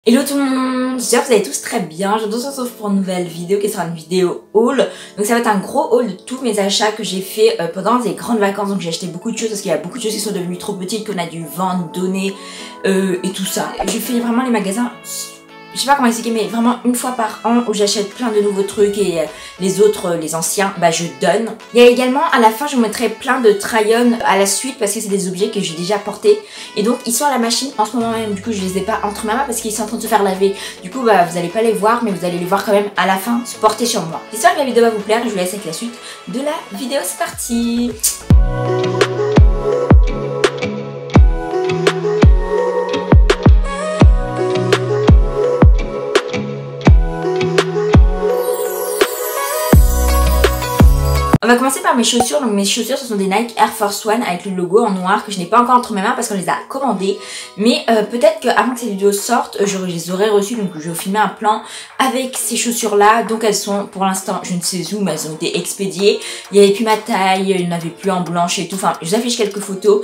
Hello tout le monde, j'espère que vous allez tous très bien. Je vous retrouve pour une nouvelle vidéo qui sera une vidéo haul. Donc ça va être un gros haul de tous mes achats que j'ai fait pendant les grandes vacances. Donc j'ai acheté beaucoup de choses parce qu'il y a beaucoup de choses qui sont devenues trop petites, qu'on a dû vendre, donner et tout ça. Je fais vraiment les magasins, je sais pas comment expliquer, mais vraiment une fois par an où j'achète plein de nouveaux trucs et les autres, les anciens, bah je donne. Il y a également à la fin je vous mettrai plein de try-on à la suite parce que c'est des objets que j'ai déjà portés. Et donc ils sont à la machine en ce moment même, du coup je les ai pas entre ma main parce qu'ils sont en train de se faire laver. Du coup bah vous allez pas les voir mais vous allez les voir quand même à la fin se porter sur moi. J'espère que la vidéo va vous plaire et je vous laisse avec la suite de la vidéo, c'est parti. On va commencer par mes chaussures. Donc mes chaussures ce sont des Nike Air Force One avec le logo en noir que je n'ai pas encore entre mes mains parce qu'on les a commandées. Mais peut-être qu'avant que cette vidéo sorte, je les aurais reçues. Donc je vais filmer un plan avec ces chaussures là. Donc elles sont pour l'instant, je ne sais où, mais elles ont été expédiées. Il n'y avait plus ma taille, il n'y en avait plus en blanche et tout. Enfin je vous affiche quelques photos.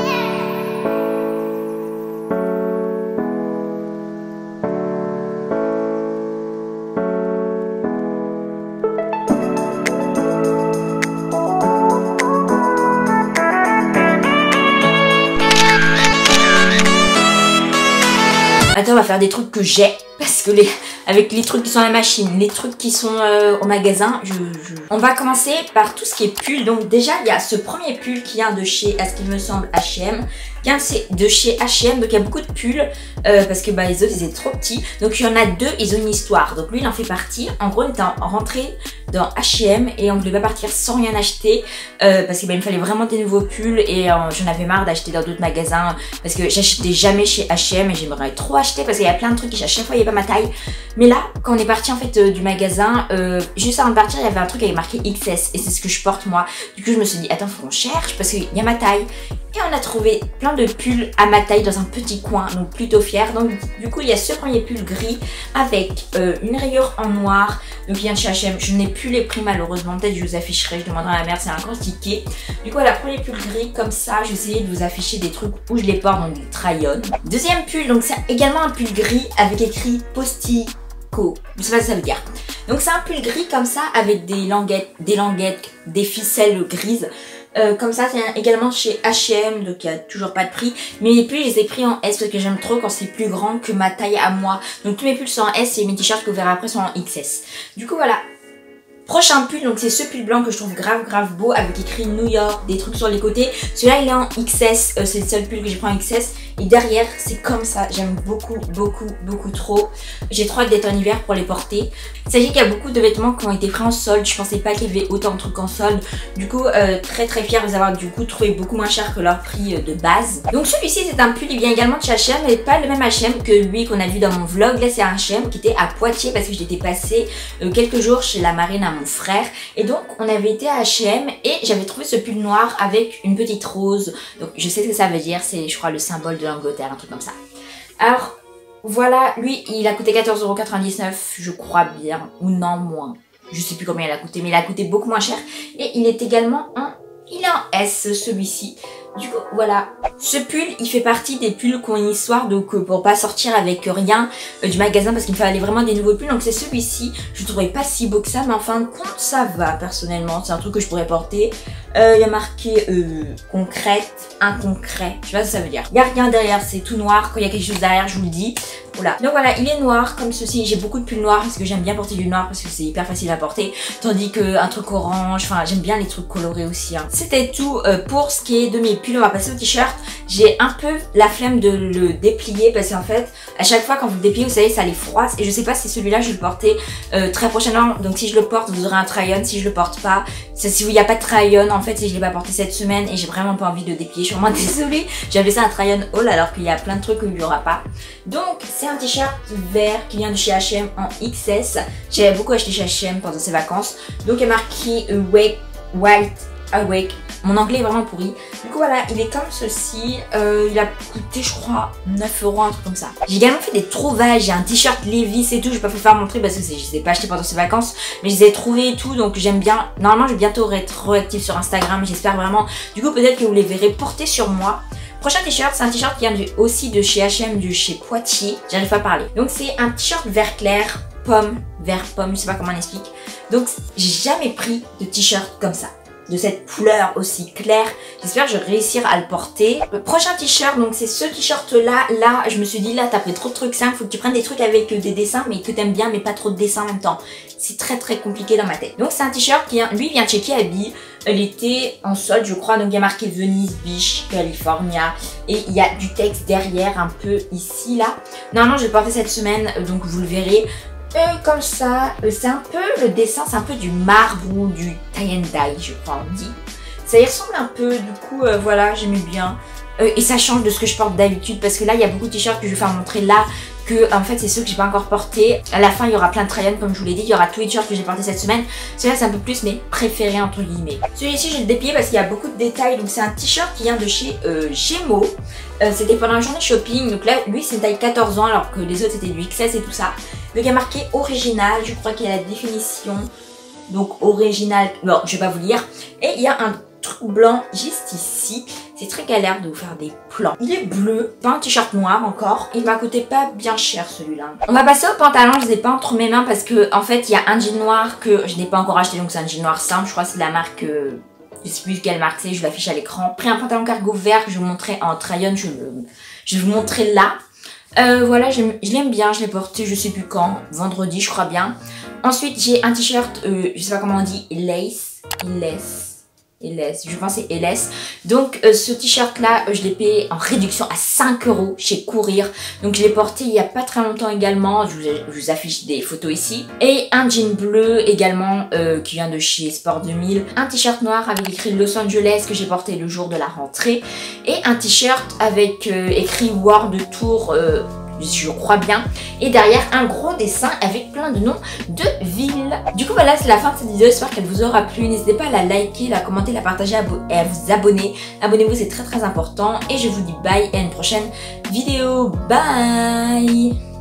Attends, on va faire des trucs que j'ai parce que avec les trucs qui sont à la machine, les trucs qui sont au magasin, on va commencer par tout ce qui est pull. Donc déjà, il y a ce premier pull qui vient de chez, à ce qu'il me semble, H&M. C'est de chez H&M, donc il y a beaucoup de pulls parce que bah, les autres ils étaient trop petits. Donc il y en a deux, ils ont une histoire. Donc lui il en fait partie. En gros, il était rentré dans H&M et on ne voulait pas partir sans rien acheter parce que bah, il me fallait vraiment des nouveaux pulls et j'en avais marre d'acheter dans d'autres magasins parce que j'achetais jamais chez H&M et j'aimerais trop acheter parce qu'il y a plein de trucs qui à chaque fois il n'y avait pas ma taille. Mais là, quand on est parti en fait du magasin, juste avant de partir, il y avait un truc avec marqué XS et c'est ce que je porte moi. Du coup, je me suis dit attends, faut qu'on cherche parce qu'il y a ma taille. Et on a trouvé plein de pulls à ma taille dans un petit coin, donc plutôt fière. Donc du coup il y a ce premier pull gris avec une rayure en noir. Donc il vient de chez H&M, je n'ai plus les prix malheureusement, peut-être je vous afficherai, je demanderai à ma mère, c'est un gros ticket. Du coup voilà, premier pull gris comme ça, je vais essayer de vous afficher des trucs où je les porte, donc des try-on. Deuxième pull, donc c'est également un pull gris avec écrit Postico, je sais pas ce que ça veut dire. Donc c'est un pull gris comme ça avec des languettes, des ficelles grises. Comme ça, c'est également chez H&M, donc il n'y a toujours pas de prix. Mais les pulls, je les ai pris en S parce que j'aime trop quand c'est plus grand que ma taille à moi. Donc tous mes pulls sont en S et mes t-shirts que vous verrez après sont en XS. Du coup, voilà. Prochain pull, donc c'est ce pull blanc que je trouve grave beau avec écrit New York, des trucs sur les côtés. Celui-là il est en XS, c'est le seul pull que j'ai pris en XS. Et derrière c'est comme ça, j'aime beaucoup trop. J'ai trop hâte d'être en hiver pour les porter. Sachez qu'il y a beaucoup de vêtements qui ont été pris en solde, je pensais pas qu'il y avait autant de trucs en solde. Du coup très fière de les avoir du coup trouvé beaucoup moins cher que leur prix de base. Donc celui-ci c'est un pull, il vient également de chez H&M, mais pas le même H&M que lui qu'on a vu dans mon vlog. Là c'est un H&M qui était à Poitiers parce que j'étais passée quelques jours chez la marraine à mon frère. Et donc on avait été à H&M et j'avais trouvé ce pull noir avec une petite rose. Donc je sais ce que ça veut dire, c'est je crois le symbole de l'Angleterre, un truc comme ça. Alors voilà, lui il a coûté 14,99 € je crois bien, ou non moins. Je sais plus combien il a coûté, mais il a coûté beaucoup moins cher. Et il est également il est en S celui-ci. Du coup voilà, ce pull il fait partie des pulls qui ont une histoire, donc pour pas sortir avec rien du magasin parce qu'il me fallait vraiment des nouveaux pulls. Donc c'est celui-ci, je le trouvais pas si beau que ça, mais en fin de compte ça va personnellement, c'est un truc que je pourrais porter. Il y a marqué concrète, inconcret, je sais pas ce que ça veut dire. Il y a rien derrière, c'est tout noir, quand il y a quelque chose derrière je vous le dis. Voilà. Donc voilà, il est noir comme ceci, j'ai beaucoup de pulls noirs parce que j'aime bien porter du noir parce que c'est hyper facile à porter. Tandis qu'un truc orange, enfin j'aime bien les trucs colorés aussi. Hein. C'était tout pour ce qui est de mes pulls, on va passer au t-shirt. J'ai un peu la flemme de le déplier parce qu'en fait, à chaque fois quand vous le dépliez, vous savez, ça les froisse. Et je sais pas si celui-là je vais le porter très prochainement. Donc si je le porte, vous aurez un try-on. Si je le porte pas, si il n'y a pas de try-on, en fait, si je l'ai pas porté cette semaine et j'ai vraiment pas envie de déplier, je suis vraiment désolée. J'avais ça un try-on haul alors qu'il y a plein de trucs où il n'y aura pas. Donc c'est un t-shirt vert qui vient de chez H&M en XS. J'avais beaucoup acheté chez H&M pendant ces vacances. Donc il y a marqué White Awake. Mon anglais est vraiment pourri. Du coup voilà, il est comme ceci. Il a coûté je crois 9 €, un truc comme ça. J'ai également fait des trouvailles. J'ai un t-shirt Levi's et tout. Je vais pas vous faire montrer parce que je les ai pas achetés pendant ces vacances. Mais je les ai trouvés et tout. Donc j'aime bien. Normalement je vais bientôt être réactive sur Instagram. J'espère vraiment. Du coup peut-être que vous les verrez porter sur moi. Prochain t-shirt, c'est un t-shirt qui vient aussi de chez H&M, de chez Poitiers. J'arrive pas à parler. Donc c'est un t-shirt vert clair, vert pomme, je sais pas comment on explique. Donc j'ai jamais pris de t-shirt comme ça, de cette couleur aussi claire. J'espère que je vais réussir à le porter. Le prochain t-shirt, donc c'est ce t-shirt là. Là, je me suis dit, là, t'as pris trop de trucs simples. Faut que tu prennes des trucs avec des dessins, mais que t'aimes bien, mais pas trop de dessins en même temps. C'est très compliqué dans ma tête. Donc c'est un t-shirt qui, lui, vient de chez Kiabi. Elle était en solde, je crois. Donc il y a marqué Venice Beach, California. Et il y a du texte derrière, un peu ici, là. Normalement, je vais le porter cette semaine, donc vous le verrez. Comme ça, c'est un peu, le dessin, c'est un peu du marbre ou du tie and dye, je crois on dit. Ça y ressemble un peu, du coup, voilà, j'aimais bien. Et ça change de ce que je porte d'habitude, parce que là, il y a beaucoup de t-shirts que je vais faire montrer là, que en fait, c'est ceux que j'ai pas encore portés. À la fin, il y aura plein de try-on, comme je vous l'ai dit, il y aura tous les t-shirts que j'ai portés cette semaine. Celui-là, c'est un peu plus mes préférés, entre guillemets. Celui-ci, je vais le déplier parce qu'il y a beaucoup de détails. Donc, c'est un t-shirt qui vient de chez Gémeaux. C'était pendant la journée shopping. Donc là, lui, c'est une taille 14 ans, alors que les autres, c'était du XS et tout ça. Donc il y a marqué original, je crois qu'il y a la définition. Donc original, non, je vais pas vous lire. Et il y a un truc blanc juste ici. C'est très galère de vous faire des plans. Il est bleu, pas un t-shirt noir encore. Il m'a coûté pas bien cher celui-là. On va passer au pantalon, je les ai pas entre mes mains parce que en fait il y a un jean noir que je n'ai pas encore acheté. Donc c'est un jean noir simple, je crois que c'est de la marque... je sais plus quelle marque c'est, je l'affiche à l'écran. Pris un pantalon cargo vert que je vous montrais en try-on, je vais vous montrer là. Voilà, je l'aime bien, je l'ai porté je sais plus quand, vendredi je crois bien. Ensuite j'ai un t-shirt, je sais pas comment on dit, je pense c'est LS. Donc ce t-shirt là, je l'ai payé en réduction à 5 € chez Courir. Donc je l'ai porté il y a pas très longtemps également, je vous affiche des photos ici. Et un jean bleu également qui vient de chez Sport 2000. Un t-shirt noir avec écrit Los Angeles que j'ai porté le jour de la rentrée. Et un t-shirt avec écrit World Tour, je crois bien, et derrière un gros dessin avec plein de noms de villes. Du coup voilà, c'est la fin de cette vidéo, j'espère qu'elle vous aura plu. N'hésitez pas à la liker, la commenter, la partager et à vous abonner. Abonnez-vous, c'est très important, et je vous dis bye et à une prochaine vidéo. Bye.